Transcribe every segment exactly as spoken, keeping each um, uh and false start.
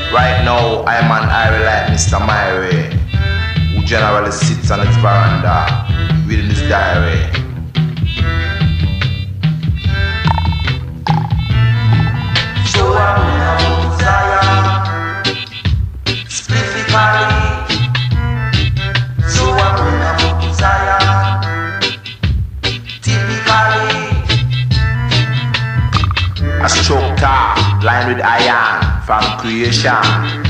Right now, I'm an Irie like Mister Myrie, who generally sits on his veranda, reading his diary. So I'm gonna Zion, specifically. So I'm gonna Zion, typically. A stroke top, lined with iron. From creation,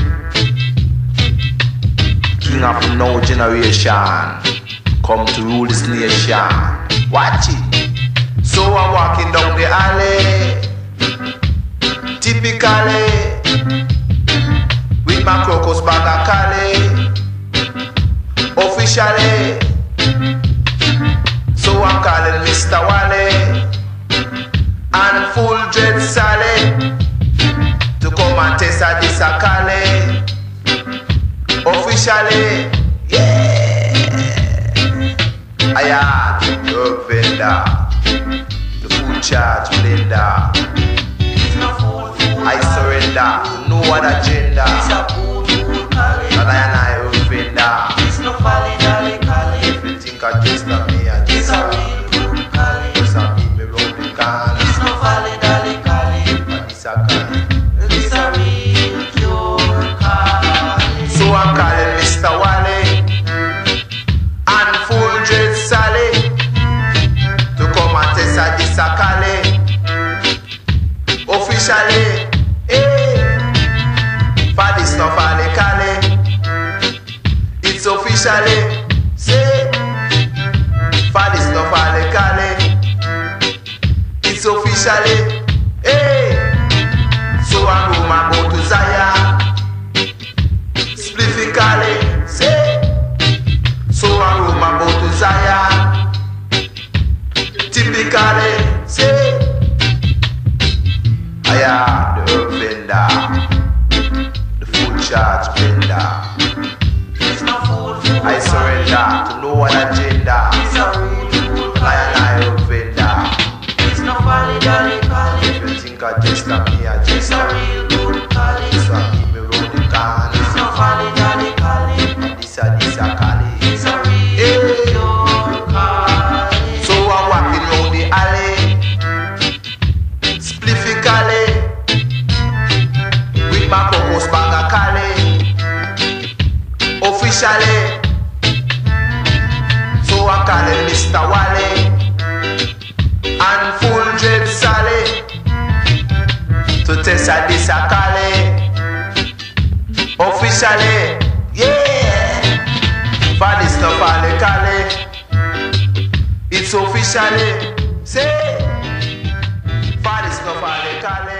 king of no generation, come to rule this nation. Watch it. So I'm walking down the alley, typically, with my crocus bag of Cali, officially. So I'm calling Mister Wally and Full Dread Sally to come and test a this a Cali, officially, yeah. I am the herb vendor, the food charge blender. I surrender to no other agenda, and I am I herb vendor. If you think I just a me, I just a me, just a me, me round the corner. And this a Cali. So I'm calling Mister Wally and Full Dread Sally to come and test a this a Cali, officially, hey. For this no Folly Cali, it's officially, say. For this no Folly Cali, it's officially, hey. So I'm going to go to Zion, specifically, say. So I'm going to go to Zion, typically, say. I am the herb vendor, the full charge blender. I surrender to no one agenda, and I am I herb vendor. If you think I just a me, I just a me. So I keep me round the corner. This a this a Cali. Hey. So I'm walking round the alley, spliffy-cally, with my crocus bag of Cali, officially. So I'm calling Mister Wally and Full Dread Sally to test a this a Cali, officially, yeah. For this no Folly Cali, it's officially, say. For this no Folly Cali.